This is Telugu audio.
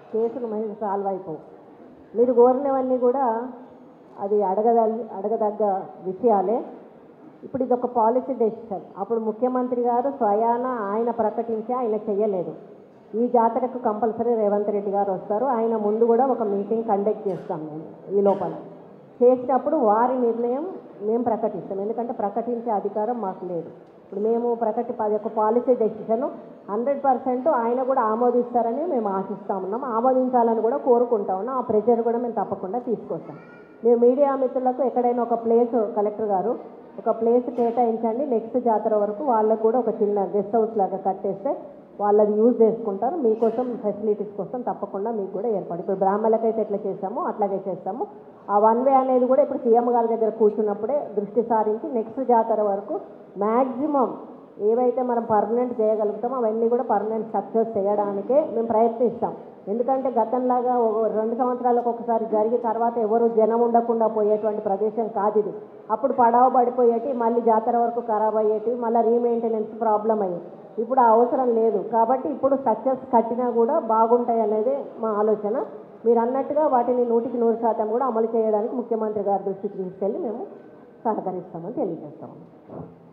కేసులు మళ్ళీ సాల్వ్ అయిపోవు. మీరు కోరినవన్నీ కూడా అది అడగదగ్గ విషయాలే. ఇప్పుడు ఇది ఒక పాలసీ డెసిషన్. అప్పుడు ముఖ్యమంత్రి గారు స్వయాన ఆయన ప్రకటించి ఆయన చెయ్యలేదు. ఈ జాతరకు కంపల్సరీ రేవంత్ రెడ్డి గారు వస్తారు, ఆయన ముందు కూడా ఒక మీటింగ్ కండక్ట్ చేస్తాం మేము. ఈ లోపల చేసినప్పుడు వారి నిర్ణయం మేము ప్రకటిస్తాం, ఎందుకంటే ప్రకటించే అధికారం మాకు లేదు. ఇప్పుడు మేము అది ఒక పాలసీ డెసిషన్ 100% ఆయన కూడా ఆమోదిస్తారని మేము ఆశిస్తూ ఉన్నాం, ఆమోదించాలని కూడా కోరుకుంటా ఉన్నాం. ఆ ప్రెజర్ కూడా మేము తప్పకుండా తీసుకొస్తాం. మేము మీడియా మిత్రులకు ఎక్కడైనా ఒక ప్లేస్, కలెక్టర్ గారు ఒక ప్లేస్ కేటాయించండి, నెక్స్ట్ జాతర వరకు వాళ్ళకు కూడా ఒక చిన్న గెస్ట్ హౌస్ లాగా కట్టేస్తే వాళ్ళది యూజ్ చేసుకుంటారు. మీకోసం ఫెసిలిటీస్ కోసం తప్పకుండా మీకు కూడా ఏర్పాటు. ఇప్పుడు బ్రాహ్మణులకైతే ఎట్లా చేస్తామో అట్లాగే చేస్తాము. ఆ 1 వే అనేది కూడా ఇప్పుడు సీఎం గారి దగ్గర కూర్చున్నప్పుడే దృష్టి సారించి నెక్స్ట్ జాతర వరకు మ్యాక్సిమం ఏవైతే మనం పర్మనెంట్ చేయగలుగుతామో అవన్నీ కూడా పర్మనెంట్ స్ట్రక్చర్స్ చేయడానికే మేము ప్రయత్నిస్తాం. ఎందుకంటే గతంలాగా 2 సంవత్సరాలకు ఒకసారి జరిగి తర్వాత ఎవరు జనం ఉండకుండా పోయేటువంటి ప్రదేశం కాదు ఇది. అప్పుడు పడవ పడిపోయేటి, మళ్ళీ జాతర వరకు ఖరాబ్ అయ్యేటి, మళ్ళీ రీమెయింటెనెన్స్ ప్రాబ్లం అయ్యేది. ఇప్పుడు ఆ అవసరం లేదు. కాబట్టి ఇప్పుడు స్ట్రక్చర్స్ కట్టినా కూడా బాగుంటాయి అనేది మా ఆలోచన. మీరు అన్నట్టుగా వాటిని 100% కూడా అమలు చేయడానికి ముఖ్యమంత్రి గారి దృష్టికి తీసుకెళ్ళి మేము సహకరిస్తామని తెలియజేస్తాము.